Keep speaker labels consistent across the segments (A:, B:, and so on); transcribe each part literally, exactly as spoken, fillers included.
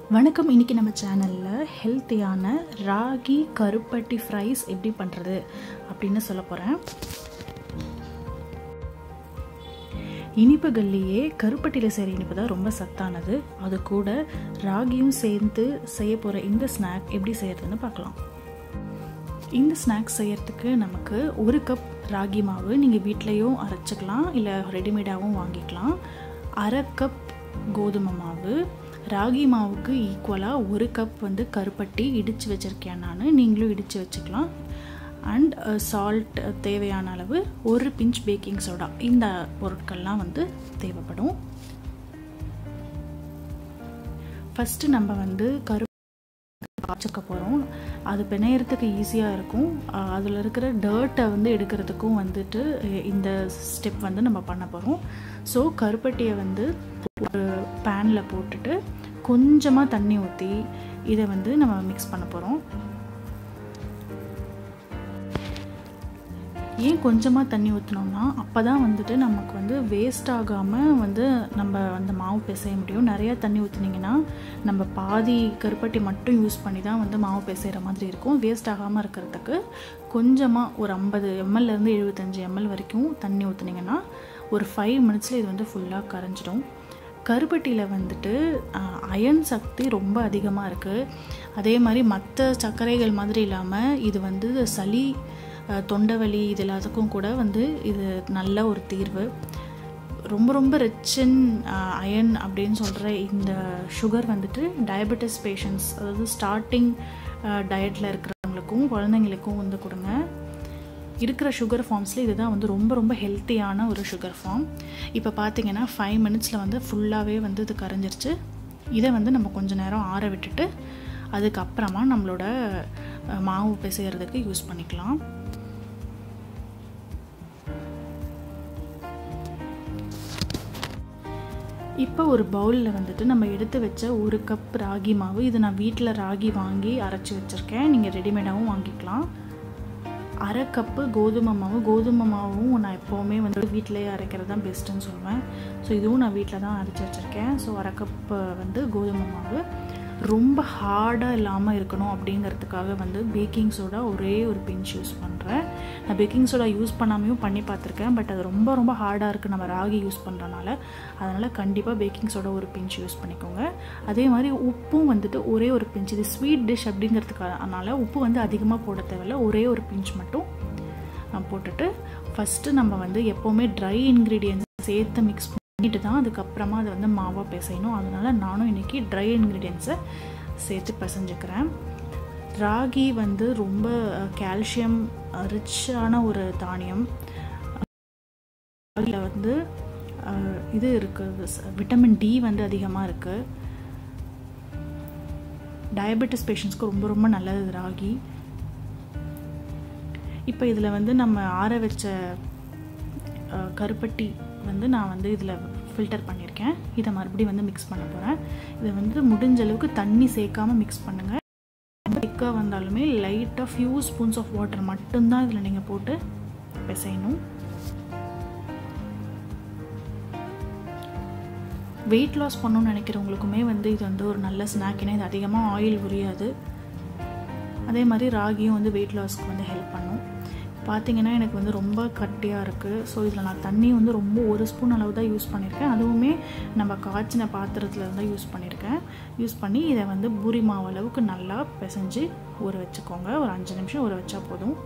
A: வணக்கம். இன்றைக்கி நம்ம சேனலில் ஹெல்த்தியான ராகி கருப்பட்டி ஃப்ரைஸ் எப்படி பண்ணுறது அப்படின்னு சொல்ல போகிறேன். இனிப்புகள்லேயே கருப்பட்டியில் செய்கிற இனிப்பு தான் ரொம்ப சத்தானது. அது கூட ராகியும் சேர்ந்து செய்ய போகிற இந்த ஸ்நாக் எப்படி செய்கிறதுன்னு பார்க்கலாம். இந்த ஸ்நாக்ஸ் செய்கிறதுக்கு நமக்கு ஒரு கப் ராகி மாவு நீங்கள் வீட்லேயும் அரைச்சிக்கலாம், இல்லை ரெடிமேடாகவும் வாங்கிக்கலாம். அரை கப் கோதுமை மாவு, ராகி மாவுக்கு ஈக்குவலாக ஒரு கப் வந்து கருப்பட்டி இடித்து வச்சுருக்கேன் நான், நீங்களும் இடித்து வச்சுக்கலாம். அண்ட் சால்ட் தேவையான அளவு, ஒரு பிஞ்ச் பேக்கிங் சோடா, இந்த பொருட்கள்லாம் வந்து தேவைப்படும். ஃபஸ்ட்டு நம்ம வந்து கருப்பட்டி காய்ச்சிக்க போகிறோம். அது பிணையறதுக்கு ஈஸியாக இருக்கும். அதில் இருக்கிற டர்ட்டை வந்து எடுக்கிறதுக்கும் வந்துட்டு இந்த ஸ்டெப் வந்து நம்ம பண்ண போகிறோம். ஸோ கருப்பட்டியை வந்து ஒரு பேனில் போட்டுட்டு கொஞ்சமாக தண்ணி ஊற்றி இதை வந்து நம்ம மிக்ஸ் பண்ண போகிறோம். ஏன் கொஞ்சமாக தண்ணி ஊற்றினோம்னா அப்போ தான் வந்துட்டு நமக்கு வந்து வேஸ்ட் ஆகாமல் வந்து நம்ம அந்த மாவு பிசைய முடியும். நிறையா தண்ணி ஊற்றினீங்கன்னா நம்ம பாதி கருப்பட்டி மட்டும் யூஸ் பண்ணி தான் வந்து மாவு பிசைகிற மாதிரி இருக்கும். வேஸ்ட் ஆகாமல் இருக்கிறதுக்கு கொஞ்சமாக ஒரு ஐம்பது எம்எல்லேருந்து எழுபத்தஞ்சி எம்எல் வரைக்கும் தண்ணி ஊற்றினீங்கன்னா ஒரு ஃபைவ் மினிட்ஸில் இது வந்து ஃபுல்லாக கரைஞ்சிடும். கருப்பட்டியில் வந்துட்டு அயன் சக்தி ரொம்ப அதிகமாக இருக்குது. அதே மாதிரி மற்ற சர்க்கரைகள் மாதிரி இல்லாமல் இது வந்து சளி, தொண்டவலி, இது எல்லாத்துக்கும் கூட வந்து இது நல்ல ஒரு தீர்வு. ரொம்ப ரொம்ப ரிச் இன் அயன் அப்படின்னு சொல்கிற இந்த சுகர் வந்துட்டு டயபெட்டிஸ் பேஷண்ட்ஸ், அதாவது ஸ்டார்டிங் டயட்டில் இருக்கிறவங்களுக்கும் குழந்தைங்களுக்கும் வந்து கொடுங்க. இருக்கிற சுகர் ஃபார்ம்ஸில் இதுதான் வந்து ரொம்ப ரொம்ப ஹெல்த்தியான ஒரு சுகர் ஃபார்ம். இப்போ பார்த்தீங்கன்னா ஃபைவ் மினிட்ஸில் வந்து ஃபுல்லாகவே வந்து இது கரைஞ்சிருச்சு. இதை வந்து நம்ம கொஞ்சம் நேரம் ஆற விட்டுட்டு அதுக்கப்புறமா நம்மளோட மாவு பிசைகிறதுக்கு யூஸ் பண்ணிக்கலாம். இப்போ ஒரு பவுலில் வந்துட்டு நம்ம எடுத்து வச்ச ஒரு கப் ராகி மாவு, இது நான் வீட்டில் ராகி வாங்கி அரைச்சி வச்சுருக்கேன், நீங்கள் ரெடிமேடாகவும் வாங்கிக்கலாம். அரை கப்பு கோதுமை மாவு, கோதுமை மாவும் நான் எப்போவுமே வந்து வீட்டிலேயே அரைக்கிறது தான் பெஸ்ட்டுன்னு சொல்லுவேன். ஸோ இதுவும் நான் வீட்டில் தான் அரைச்சி வச்சுருக்கேன். ஸோ அரை கப்பு வந்து கோதுமை மாவு. ரொம்ப ஹார்டாக இல்லாமல் இருக்கணும் அப்படிங்கிறதுக்காக வந்து பேக்கிங் சோடா ஒரே ஒரு பிஞ்ச் யூஸ் பண்ணுறேன். நான் பேக்கிங் சோடா யூஸ் பண்ணாமையும் பண்ணி பார்த்துருக்கேன், பட் அது ரொம்ப ரொம்ப ஹார்டாக இருக்குது நம்ம ராகி யூஸ் பண்ணுறனால. அதனால் கண்டிப்பாக பேக்கிங் சோடா ஒரு பிஞ்ச் யூஸ் பண்ணிக்கோங்க. அதே மாதிரி உப்பும் வந்துட்டு ஒரே ஒரு பிஞ்ச், இது ஸ்வீட் டிஷ் அப்படிங்கிறதுக்கானால உப்பு வந்து அதிகமாக போட தேவையில்லை, ஒரே ஒரு பிஞ்ச் மட்டும் போட்டுட்டு ஃபஸ்ட்டு நம்ம வந்து எப்போவுமே ட்ரை இன்க்ரீடியன்ஸ் சேர்த்து மிக்ஸ் பண்ணிட்டு தான் அதுக்கப்புறமா அதை வந்து மாவாக பிசையணும். அதனால் நானும் இன்றைக்கி ட்ரை இன்க்ரீடியன்ஸை சேர்த்து பிசைஞ்சுக்கிறேன். ராகி வந்து ரொம்ப கால்சியம் ரிச்சான ஒரு தானியம். அதில் வந்து இது இருக்குது, விட்டமின் டி வந்து அதிகமாக இருக்குது. டயபெட்டிஸ் பேஷண்ட்ஸ்க்கு ரொம்ப ரொம்ப நல்லது ராகி. இப்போ இதில் வந்து நம்ம ஆற வச்ச கருப்பட்டி வந்து நான் வந்து இதில் ஃபில்டர் பண்ணியிருக்கேன். இதை மறுபடியும் வந்து மிக்ஸ் பண்ண போகிறேன். இதை வந்து முடிஞ்ச அளவுக்கு தண்ணி சேர்க்காமல் மிக்ஸ் பண்ணுங்கள். திக்காக வந்தாலுமே லைட்டாக ஃபியூ ஸ்பூன்ஸ் ஆஃப் வாட்டர் மட்டும்தான் இதில் நீங்கள் போட்டு பிசையணும். வெயிட் லாஸ் பண்ணணும்னு நினைக்கிறவங்களுக்குமே வந்து இது வந்து ஒரு நல்ல ஸ்நாக். ஏன்னா இது அதிகமாக ஆயில் உரியாது. அதே மாதிரி ராகியும் வந்து வெயிட் லாஸ்க்கு வந்து ஹெல்ப் பண்ணும். பார்த்திங்கன்னா எனக்கு வந்து ரொம்ப கட்டியாக இருக்குது. ஸோ இதில் நான் தண்ணி வந்து ரொம்ப ஒரு ஸ்பூன் அளவு தான் யூஸ் பண்ணியிருக்கேன். அதுவுமே நம்ம காய்ச்சின பாத்திரத்தில் தான் யூஸ் பண்ணியிருக்கேன். யூஸ் பண்ணி இதை வந்து பூரி மாவு அளவுக்கு நல்லா பிசைஞ்சு ஊற வச்சுக்கோங்க. ஒரு அஞ்சு நிமிஷம் ஊற வச்சா போதும்.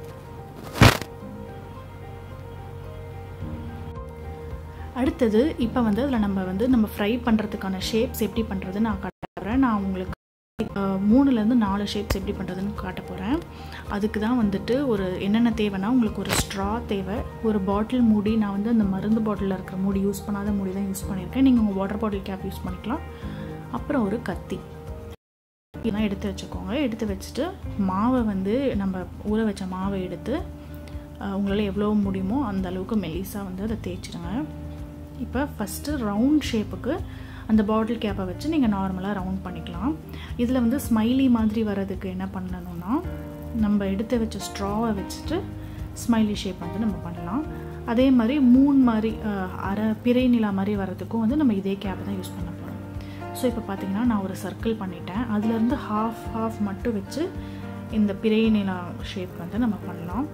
A: அடுத்தது இப்போ வந்து அதில் நம்ம வந்து நம்ம ஃப்ரை பண்ணுறதுக்கான ஷேப்ஸ் எப்படி பண்ணுறதுன்னு நான் காட்டுறேன். நான் உங்களுக்கு மூணுலேருந்து நாலு ஷேப்ஸ் எப்படி பண்ணுறதுன்னு காட்ட போகிறேன். அதுக்கு தான் வந்துட்டு ஒரு என்னென்ன தேவைன்னா, உங்களுக்கு ஒரு ஸ்ட்ரா தேவை, ஒரு பாட்டில் மூடி. நான் வந்து அந்த மருந்து பாட்டிலில் இருக்கிற மூடி யூஸ் பண்ணாத மூடி தான் யூஸ் பண்ணியிருக்கேன். நீங்கள் உங்கள் வாட்டர் பாட்டில் கேப் யூஸ் பண்ணிக்கலாம். அப்புறம் ஒரு கத்தி இதெல்லாம் எடுத்து வச்சுக்கோங்க. எடுத்து வச்சுட்டு மாவை வந்து நம்ம ஊற வச்ச மாவை எடுத்து உங்களால் எவ்வளோ முடியுமோ அந்த அளவுக்கு மெலிசாக வந்து அதை தேய்ச்சிடுங்க. இப்போ ஃபஸ்ட்டு ரவுண்ட் ஷேப்புக்கு அந்த பாட்டில் கேப்பை வச்சு நீங்கள் நார்மலாக ரவுண்ட் பண்ணிக்கலாம். இதில் வந்து ஸ்மைலி மாதிரி வர்றதுக்கு என்ன பண்ணணும்னா, நம்ம எடுத்து வச்ச ஸ்ட்ராவை வச்சுட்டு ஸ்மைலி ஷேப் வந்து நம்ம பண்ணலாம். அதே மாதிரி மூணு மாதிரி அரை பிறை நிலா மாதிரி வர்றதுக்கும் வந்து நம்ம இதே கேப்பை தான் யூஸ் பண்ண போகிறோம். ஸோ இப்போ பார்த்தீங்கன்னா நான் ஒரு சர்க்கிள் பண்ணிட்டேன். அதுலேருந்து ஹாஃப் ஹாஃப் மட்டும் வச்சு இந்த பிறை நிலா ஷேப் வந்து நம்ம பண்ணலாம்.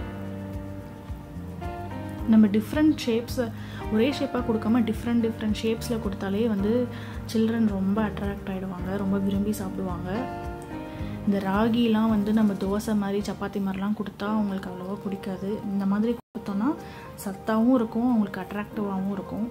A: நம்ம டிஃப்ரெண்ட் ஷேப்ஸ் ஒரே ஷேப்பாக கொடுக்காம டிஃப்ரெண்ட் டிஃப்ரெண்ட் ஷேப்ஸில் கொடுத்தாலே வந்து சில்ட்ரன் ரொம்ப அட்ராக்ட் ஆகிடுவாங்க, ரொம்ப விரும்பி சாப்பிடுவாங்க. இந்த ராகிலாம் வந்து நம்ம தோசை மாதிரி சப்பாத்தி மாதிரிலாம் கொடுத்தா அவங்களுக்கு அவ்வளோவா பிடிக்காது. இந்த மாதிரி கொடுத்தோன்னா சத்தாகவும் இருக்கும், அவங்களுக்கு அட்ராக்டிவாகவும் இருக்கும்.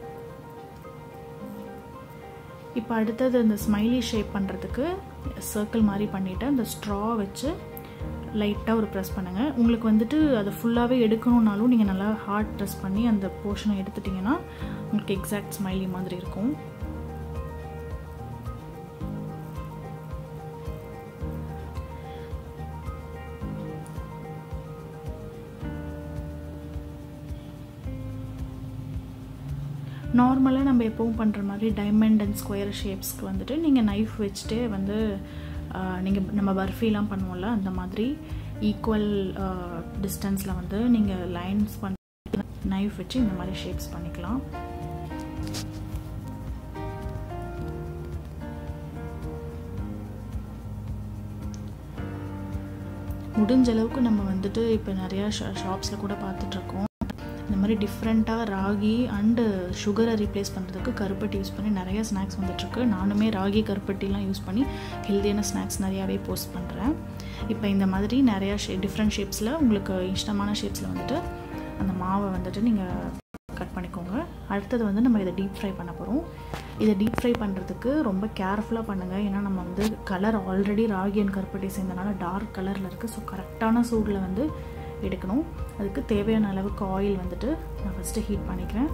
A: இப்போ அடுத்தது இந்த ஸ்மைலி ஷேப் பண்ணுறதுக்கு சர்க்கிள் மாதிரி பண்ணிவிட்டு அந்த ஸ்ட்ரா வச்சு லைட்டாக ஒரு ப்ரெஸ் பண்ணுங்கள். உங்களுக்கு வந்துட்டு அதை ஃபுல்லாகவே எடுக்கணுன்னாலும் நீங்கள் நல்லா ஹார்ட் ப்ரெஸ் பண்ணி அந்த போர்ஷனை எடுத்துட்டிங்கன்னா உங்களுக்கு எக்ஸாக்ட் ஸ்மைலி மாதிரி இருக்கும். நார்மலாக நம்ம எப்பவும் பண்ணுற மாதிரி டைமண்ட் அண்ட் ஸ்கொயர் ஷேப்ஸ்க்கு வந்துட்டு நீங்கள் நைஃப் வச்சுட்டே வந்து நீங்கள் நம்ம பர்ஃபிலாம் பண்ணுவோம்ல அந்த மாதிரி ஈக்குவல் டிஸ்டன்ஸில் வந்து நீங்கள் லைன்ஸ் பண்ணி நைஃப் வச்சு இந்த மாதிரி ஷேப்ஸ் பண்ணிக்கலாம். முடிஞ்ச அளவுக்கு நம்ம வந்துட்டு இப்போ நிறையா ஷா ஷாப்ஸில் கூட பார்த்துட்ருக்கோம். இந்த மாதிரி டிஃப்ரெண்ட்டாக ராகி அண்டு சுகரை ரீப்ளேஸ் பண்ணுறதுக்கு கருப்பட்டி யூஸ் பண்ணி நிறைய ஸ்நாக்ஸ் வந்துட்டுருக்கு. நானுமே ராகி கருப்பட்டிலாம் யூஸ் பண்ணி ஹெல்த்தியான ஸ்நாக்ஸ் நிறையாவே போஸ்ட் பண்ணுறேன். இப்போ இந்த மாதிரி நிறையா ஷே டிஃப்ரெண்ட் ஷேப்ஸில் உங்களுக்கு இஷ்டமான ஷேப்ஸில் வந்துட்டு அந்த மாவை வந்துட்டு நீங்கள் கட் பண்ணிக்கோங்க. அடுத்தது வந்து நம்ம இதை டீப் ஃப்ரை பண்ண போகிறோம். இதை டீப் ஃப்ரை பண்ணுறதுக்கு ரொம்ப கேர்ஃபுல்லாக பண்ணுங்கள். ஏன்னா நம்ம வந்து கலர் ஆல்ரெடி ராகி அண்ட் கருப்பட்டி சேர்ந்தனால டார்க் கலரில் இருக்குது. ஸோ கரெக்டான சூடில் வந்து எடுக்கணும். அதுக்கு தேவையான அளவுக்கு ஆயில் வந்துட்டு நான் ஃபஸ்ட்டு ஹீட் பண்ணிக்கிறேன்.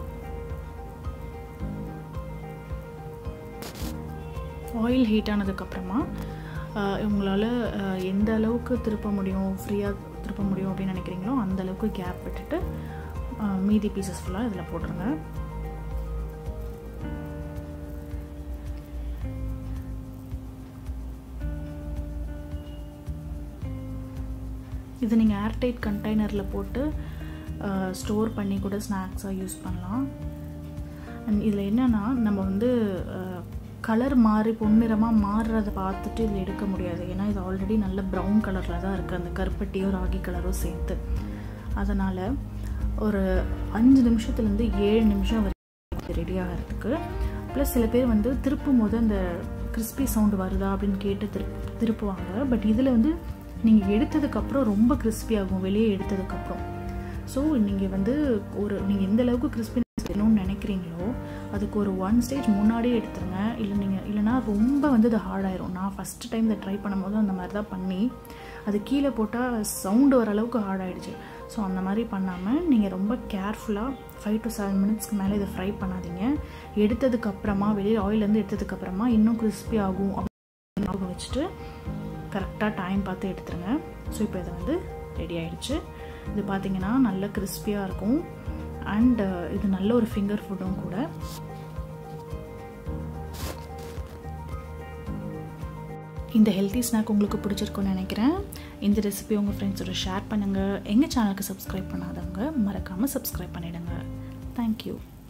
A: ஆயில் ஹீட் ஆனதுக்கப்புறமா உங்களால் எந்த அளவுக்கு திருப்ப முடியும், ஃப்ரீயாக திருப்ப முடியும் அப்படின்னு நினைக்கிறீங்களோ அந்த அளவுக்கு கேப் விட்டுட்டு மீதி பீசஸ் ஃபுல்லாக இதில் போட்டுருங்க. இது நீங்கள் ஏர்டைட் கண்டெய்னரில் போட்டு ஸ்டோர் பண்ணி கூட ஸ்நாக்ஸாக யூஸ் பண்ணலாம். அண்ட் இதில் என்னென்னா நம்ம வந்து கலர் மாறி பொன்னிறமாக மாறுறதை பார்த்துட்டு இதில் எடுக்க முடியாது. ஏன்னா இது ஆல்ரெடி நல்ல ப்ரௌன் கலரில் தான் இருக்குது, அந்த கருப்பட்டியோ ராகி கலரோ சேர்த்து. அதனால் ஒரு அஞ்சு நிமிஷத்துலேருந்து ஏழு நிமிஷம் வரைக்கும் ரெடி ஆகிறதுக்கு. ப்ளஸ் சில பேர் வந்து திருப்பும் போது அந்த கிறிஸ்பி சவுண்டு வருதா அப்படின்னு கேட்டு திரு திருப்புவாங்க. பட் இதில் வந்து நீங்கள் எடுத்ததுக்கப்புறம் ரொம்ப கிறிஸ்பி ஆகும் வெளியே எடுத்ததுக்கப்புறம். ஸோ நீங்கள் வந்து ஒரு நீங்கள் எந்த அளவுக்கு கிறிஸ்பினஸ் வேணும்னு நினைக்கிறீங்களோ அதுக்கு ஒரு ஒன் ஸ்டேஜ் முன்னாடியே எடுத்துருங்க. இல்லை நீங்கள் இல்லைனா ரொம்ப வந்து அது ஹார்டாயிரும். நான் ஃபஸ்ட்டு டைம் இதை ட்ரை பண்ணும்போது அந்த மாதிரி தான் பண்ணி அது கீழே போட்டால் சவுண்டு வர அளவுக்கு ஹார்டாயிடுச்சு. ஸோ அந்த மாதிரி பண்ணாமல் நீங்கள் ரொம்ப கேர்ஃபுல்லாக ஃபைவ் டு செவன் மினிட்ஸ்க்கு மேலே இதை ஃப்ரை பண்ணாதீங்க. எடுத்ததுக்கப்புறமா வெளியே ஆயிலேருந்து எடுத்ததுக்கப்புறமா இன்னும் கிறிஸ்பி ஆகும் அப்படின்னு வச்சுட்டு கரெக்டாக டைம் பார்த்து எடுத்துருங்க. ஸோ இப்போ இதை வந்து ரெடி ஆகிடுச்சு. இது பார்த்திங்கன்னா நல்ல கிறிஸ்பியாக இருக்கும் அண்ட் இது நல்ல ஒரு ஃபிங்கர் ஃபுட்டும் கூட. இந்த ஹெல்த்தி ஸ்நாக் உங்களுக்கு பிடிச்சிருக்குன்னு நினைக்கிறேன். இந்த ரெசிபி உங்கள் ஃப்ரெண்ட்ஸோட ஷேர் பண்ணுங்கள். எங்கள் சேனலுக்கு சப்ஸ்கிரைப் பண்ணாதவங்க மறக்காமல் சப்ஸ்கிரைப் பண்ணிவிடுங்க. தேங்க்யூ.